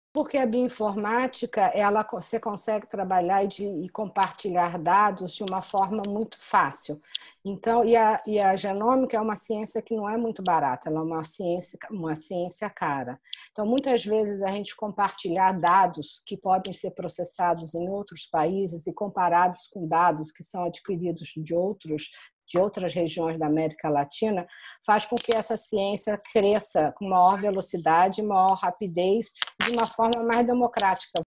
Porque a bioinformática, você consegue trabalhar e compartilhar dados de uma forma muito fácil. Então, e a genômica é uma ciência que não é muito barata, ela é uma ciência cara. Então, muitas vezes a gente compartilhar dados que podem ser processados em outros países e comparados com dados que são adquiridos de outras regiões da América Latina, faz com que essa ciência cresça com maior velocidade, maior rapidez, de uma forma mais democrática.